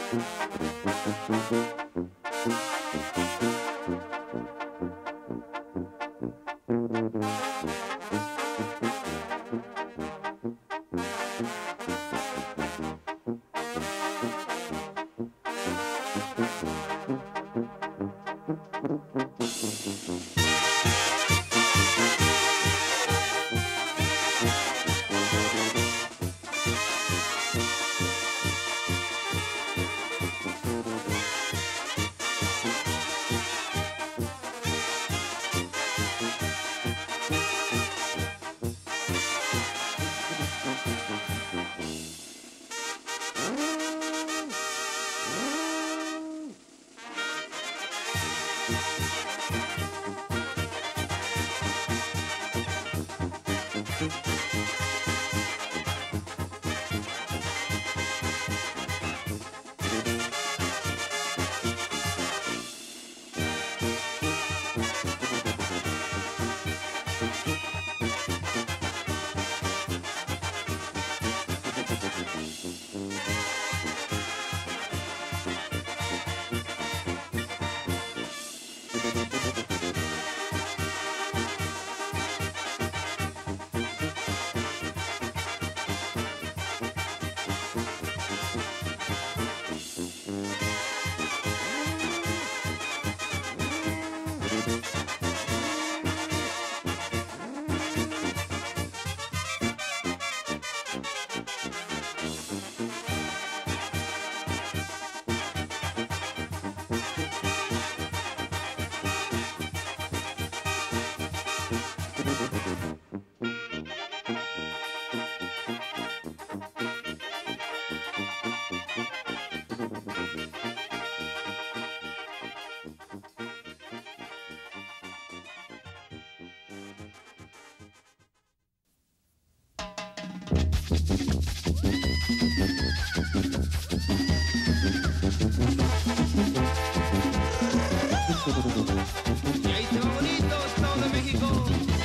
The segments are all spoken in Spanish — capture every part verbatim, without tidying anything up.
Y ahí se va bonito, Estado de México.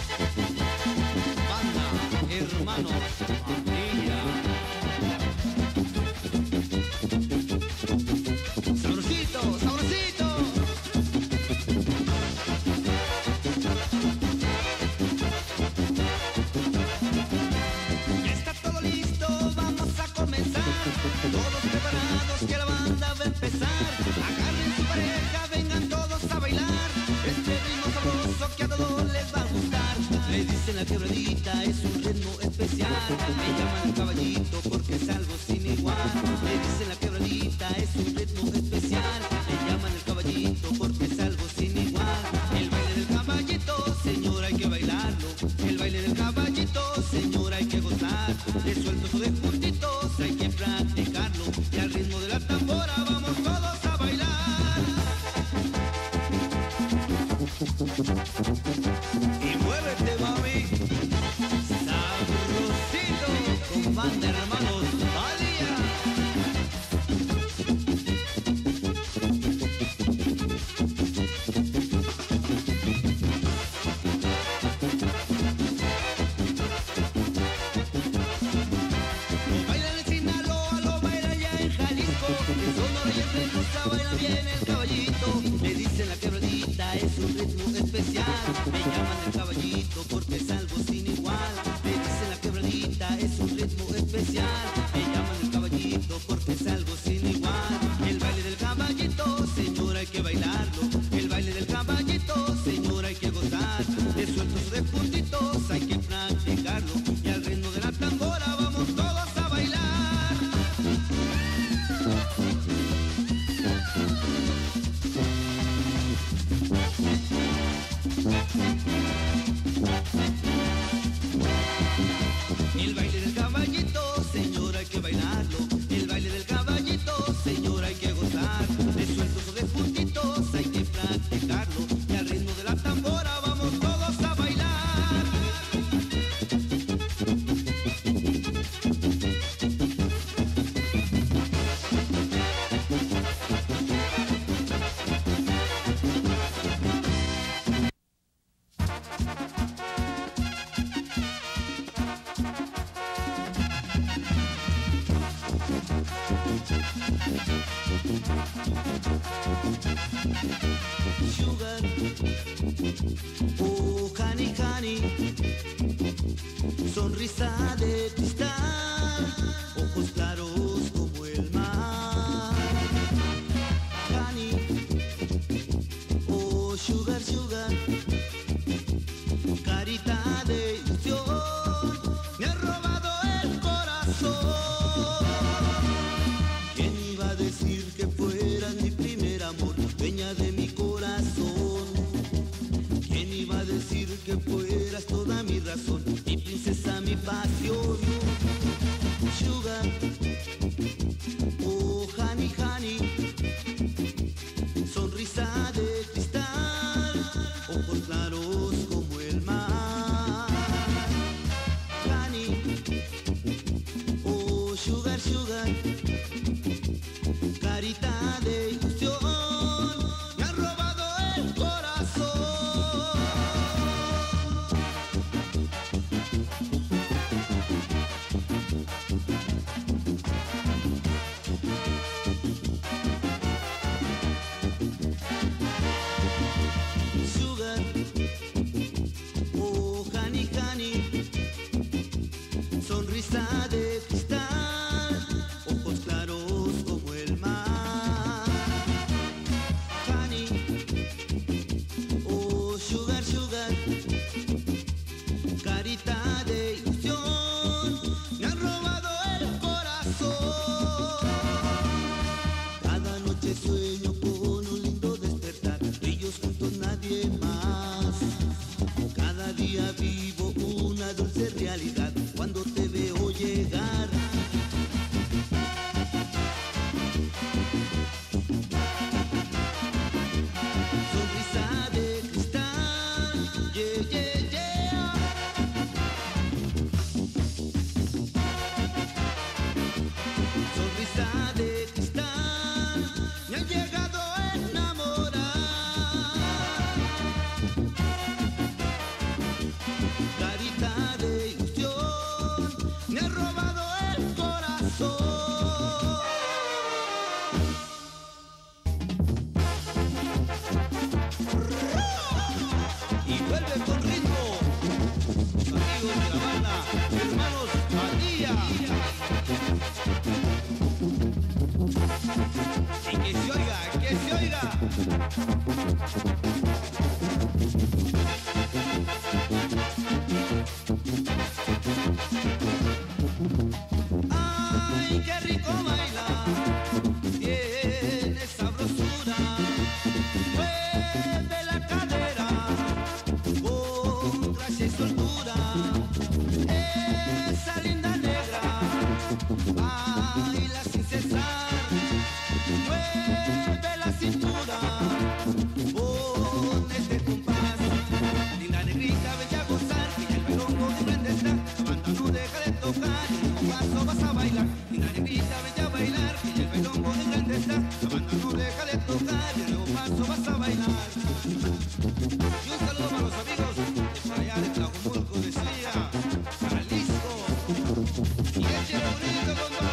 Banda, hermanos, familia. Sabrosito, sabrosito. Ya está todo listo, vamos a comenzar. Todos preparados que la banda va a empezar. Agarren su pareja, vengan todos a bailar. Este ritmo sabroso que a todos les va a gustar. Le dicen la quebradita, es un ritmo especial. Me llaman el caballito porque es algo sin igual. Le dicen la quebradita, es un ritmo especial. Me llaman el caballito porque es algo sin igual. El baile del caballito, señora, hay que bailarlo. El baile del caballito, señora, hay que gozar. De sueltos o de juntitos hay que practicarlo. Y al ritmo de la tambora vamos todos a bailar. Y muévete, mami, sabrosito, con banda, hermanos, Alía. Lo bailan en Sinaloa, lo bailan ya en Jalisco. En Sonora y en Reynosa baila bien el caballito. Le dicen la quebradita, es un ritmo especial. Me llaman el caballito porque es algo sin igual. Le dicen la quebradita, es un ritmo especial. Me llaman el caballito porque es algo sin igual. El baile del caballito, señora, hay que bailarlo. El baile del caballito, señora, hay que gozar. De sueltos o de puntitos hay que practicarlo. Y al ritmo de la tambora vamos todos a bailar. Thank you. Sugar, oh honey, honey, sonrisa de cristal, ojos claros como el mar. Honey, oh sugar, sugar, carita de ilusión, me ha robado el corazón. ¿Quién iba a decir que fueras mi primer amor, dueña de mi corazón? ¿Quién iba a decir que fueras toda mi razón, mi princesa, mi pasión? Sugar, oh honey, honey, sonrisa de cristal, ojos claros como el mar. Honey, oh sugar, sugar, carita de ilusión, me ha robado el corazón. Sugar, oh honey, honey, sonrisa de cristal, ojos claros como el mar. Honey, oh sugar, sugar, carita de ilusión, me han robado el corazón. Cada noche sueño con un lindo despertar, ellos juntos nadie más. Cada día vivo una dulce realidad cuando te veo llegar. Sonrisa de cristal, yeah, yeah, yeah. Sonrisa de cristal, me han llegado a enamorar. Carita de ilusión, me ha robado el corazón. Y vuelve con ritmo, amigos de la banda, hermanos Badía. Y que se oiga, que se oiga. Ay, qué rico bailar, tiene sabrosura, mueve la cadera con gracia y soltura. Esa linda negra baila sin cesar, mueve la cintura con este compás. Linda negrita, vete a gozar, que el bailongo de grande está, la banda no deja de tocar, y con paso vas a bailar. Linda negrita, vete a bailar, que el bailongo de grande está, la banda no deja de tocar, y luego paso vas a bailar. Y un saludo para los amigos de por allá de Tlajumulco, de Suya, Jalisco, y échale bonito, compa.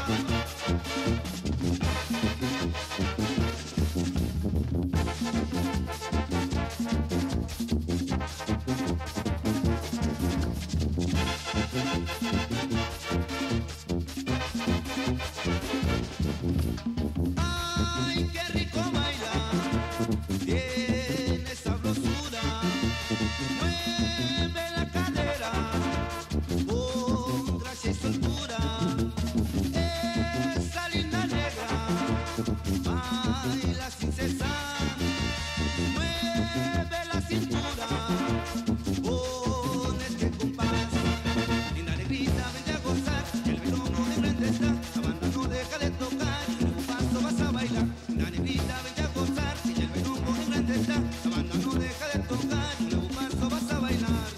Ay, qué rico bailar, tiene sabrosura, mueve la cadera con gracia y soltura. Esa linda negra baila sin cesar, mueve la cintura con este compás. Linda negrita, vente a gozar, el bailongo de grande está, la banda no deja de tocar, y luego paso vas a bailar. Linda negrita, vente a gozar, el bailongo de grande está, la banda no deja de tocar, y luego paso vas a bailar.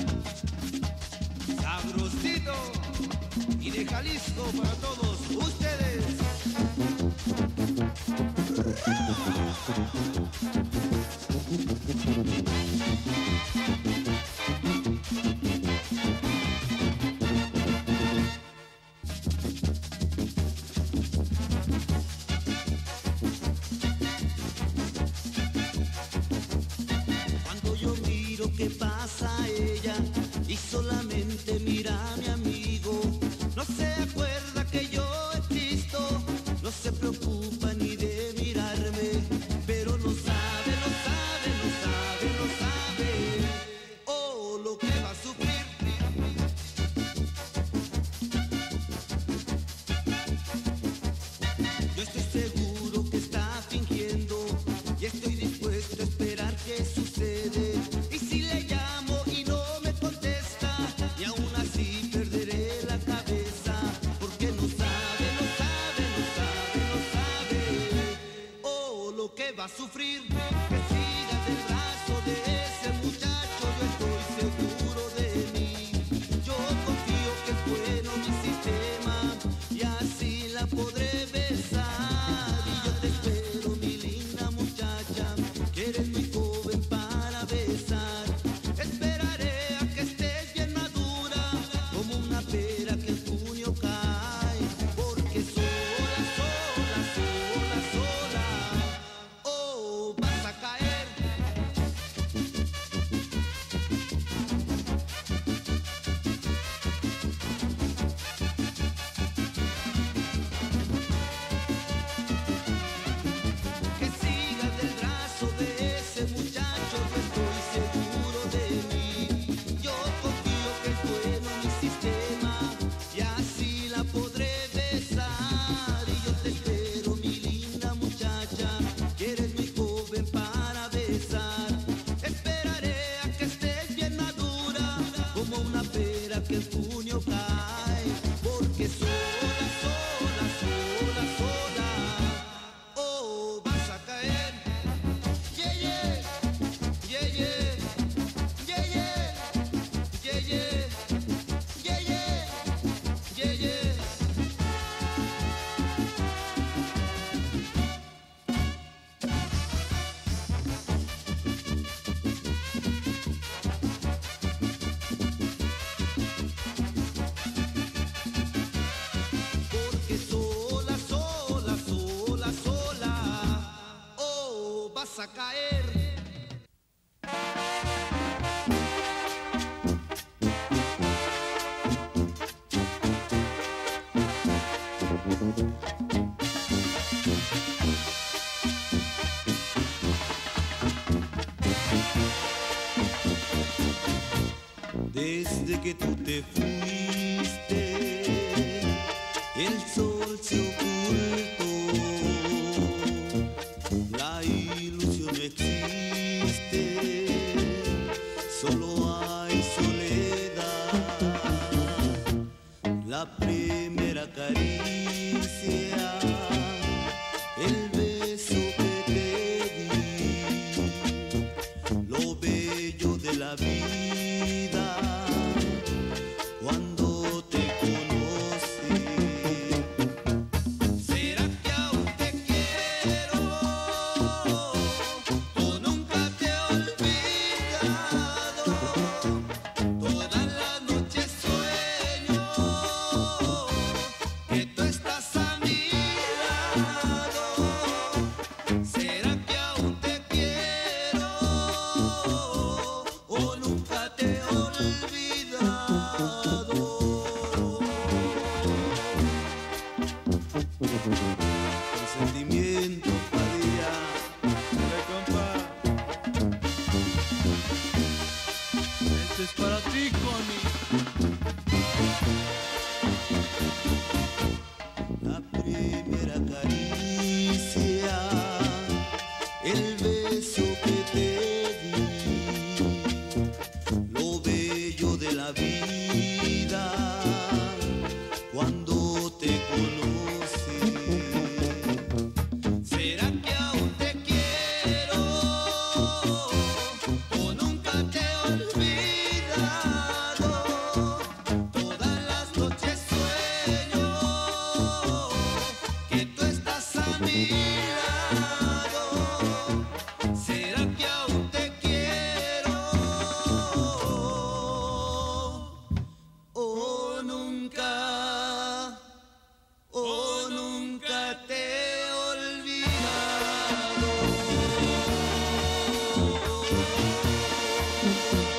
Sabrosito y de Jalisco para todos ustedes. qué pasa a ella y solamente mira a mi amigo. No se acuerda que yo existo, no se preocupa ni de mirarme, pero no sabe, no sabe, no sabe, no sabe, oh, lo que va a sufrir. Yo estoy seguro que está fingiendo y estoy dispuesto a esperar qué sucede. Y si le llamo y no me contesta, y aún así perderé la cabeza, porque no sabe, no sabe, no sabe, no sabe, oh, lo que va a sufrir. Que siga del brazo de ese muchacho, yo estoy seguro de mí. Yo confío que es bueno mi sistema y así la podré besar. Y yo te espero, mi linda muchacha, que eres muy joven para besar. Esperaré a que estés bien madura, como una pera que en junio cae, porque sola, sola, sola, sola, oh, vas a caer. Que sigas del brazo de ese muchacho, yo estoy seguro de mí. Yo confío que es bueno mi sistema y así la podré besar. Y yo te espero, mi linda muchacha, que eres muy joven para besar. Esperaré a que estés bien madura, como una pera que en junio cae, porque sola, sola, sola, sola, oh, vas a caer. Yeah, yeah, yeah, yeah, yeah, yeah, yeah, yeah, yeah, yeah, yeah, yeah. Porque sola, sola, sola, sola, oh, vas a caer. Desde que tú te fuiste, el sol se ocultó, la ilusión no existe, solo hay soledad. La primera caricia, el beso que te di, lo bello de la vida cuando te conocí. ¿Será que aún te quiero o nunca te he olvidado? Todas las noches sueño que tú estás a mi lado. ¿Será que aún te quiero o nunca te he olvidado? El sentimiento Padilla. Dale, compa. Este es para ti, Connie. La primera caricia, el beso que te di, lo bello de la vida cuando te conocí. ¿Será que aún te quiero o nunca te he olvidado? Todas las noches sueño que tú estás a mi lado. ¿Será que aún te quiero o nunca, o nunca te he olvidado?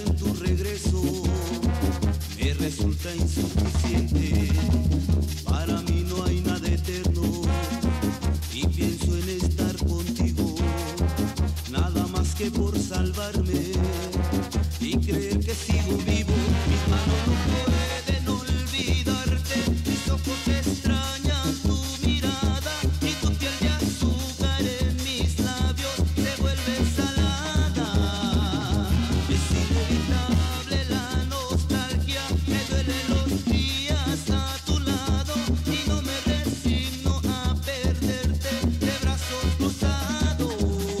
en tu regreso me resulta insuficiente. Para mí no hay nada eterno y pienso en estar contigo, nada más que por salvarme y creer que sigo vivo. Mis manos no pueden olvidarte, mis ojos extrañan tu mirada y tu piel de azúcar en mis labios se vuelve salada. Es inevitable la nostalgia, me duelen los días a tu lado y no me resigno a perderte de brazos cruzados.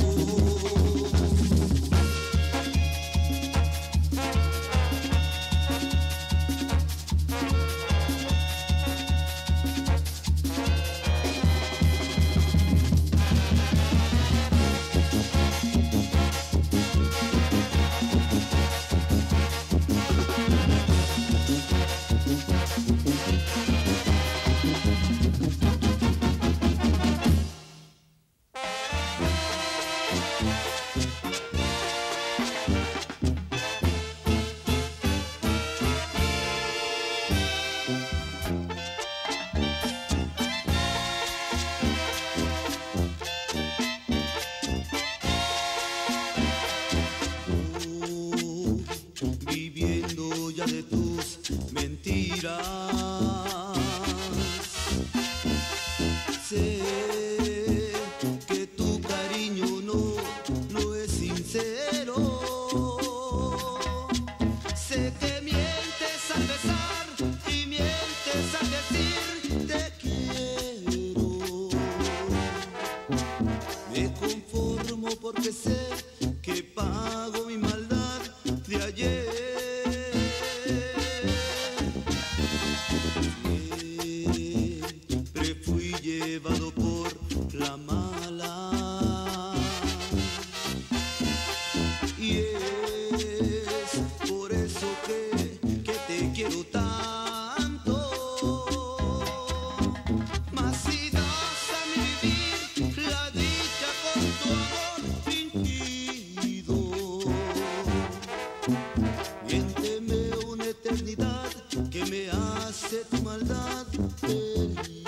Viviendo ya de tus mentiras, sé que tu cariño no, no es sincero. Sé que mientes al besar y mientes al decir te quiero. Me conformo porque sé que pago mi maldad de ayer. Siempre fui llevado por la mala y es por eso que, que te quiero tanto. Mas si das a mi vivir la dicha con tu amor fingido, miénteme una eternidad que me hace tu maldad feliz.